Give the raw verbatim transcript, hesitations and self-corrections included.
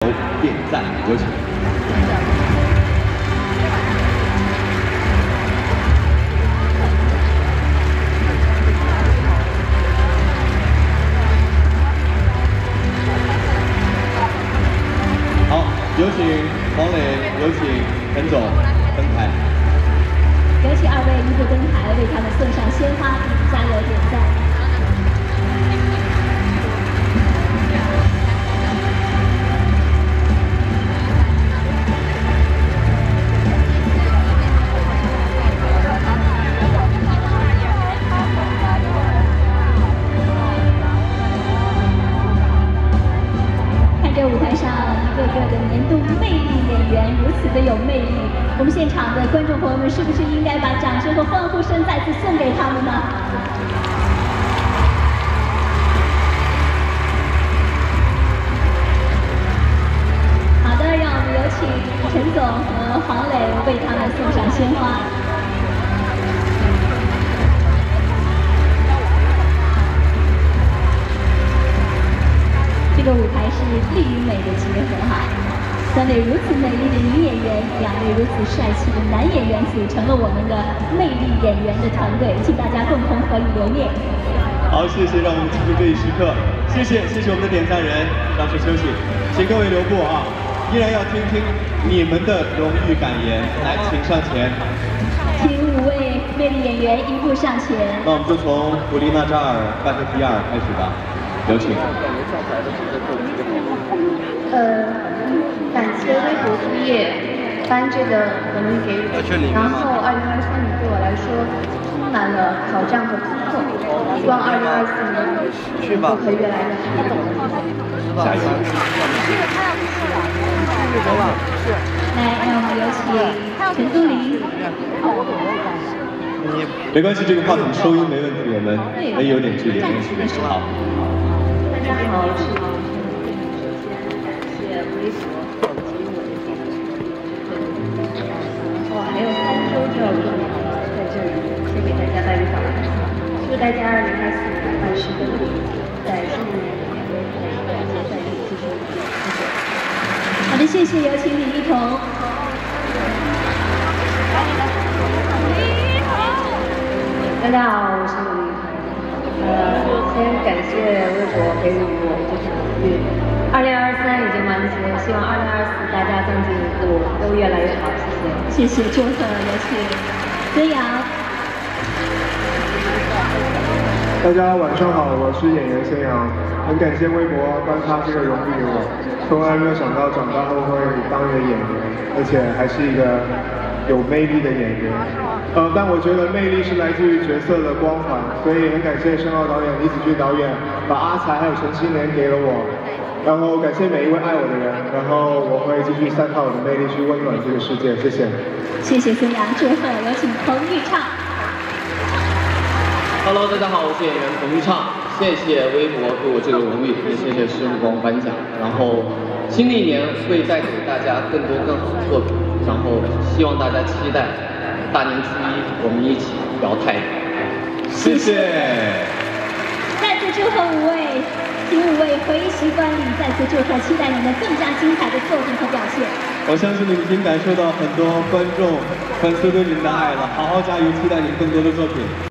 点赞，有请。 好，有请黄磊，有请陈总登台。 有请二位一步登台，为他们送上鲜花，加油点赞。看着舞台上一个个的年度魅力演员，如此的有魅力。 我们现场的观众朋友们，是不是应该把掌声和欢呼声再次送给他们呢？好的，让我们有请陈总和黄磊为他们送上鲜花。这个舞台是力与美的结合哈。 三位如此美丽的女演员，两位如此帅气的男演员，组成了我们的魅力演员的团队，请大家共同合影留念。 好，谢谢，让我们记住这一时刻。谢谢，谢谢我们的点赞人，让出休息，请各位留步啊！依然要听听你们的荣誉感言，来，请上前。 请五位魅力演员一步上前。 那我们就从古力娜扎尔半特第二开始吧，有请。 呃。 感谢微博副业颁这个荣誉给我，然后二零二三年对我来说充满了挑战和突破，希望二零二四年都可以越来越好。 加油！ 来，让我们有请陈都灵。 没关系，这个话筒收音没问题，我们能有点距离。好。 大家好，我是首先感谢微博。 还有三周就要过年了，在这里先给大家拜个早年，祝大家二零二四年万事如意，在新的一年里面再再继续努力，谢谢。 好的，谢谢，有请李一桐。 大家好，我是李一桐。呃，先感谢微博给予我这次荣誉。二零二三已经完结，希望二零二四大家增进步都越来越好，谢谢。 谢谢祝贺，有请孙杨。 大家晚上好，我是演员孙杨，很感谢微博颁发这个荣誉给我，从来没有想到长大后会当一个演员，而且还是一个有魅力的演员。呃，但我觉得魅力是来自于角色的光环，所以很感谢申奥导演、李子俊导演把阿才还有陈清莲给了我。 然后感谢每一位爱我的人，然后我会继续散发我的魅力去温暖这个世界，谢谢。 谢谢孙杨，祝贺，有请彭昱畅。 Hello， 大家好，我是演员彭昱畅，谢谢微博给我这个荣誉，也谢谢时光颁奖。然后新的一年会带给大家更多更好的作品，然后希望大家期待大年初一我们一起聊太阳。 谢谢。 再次祝贺五位。 请五位回习观礼，再次祝贺，期待你们更加精彩的作品和表现。 我相信你们已经感受到很多观众、粉丝对你们的爱了，好好加油，期待你们更多的作品。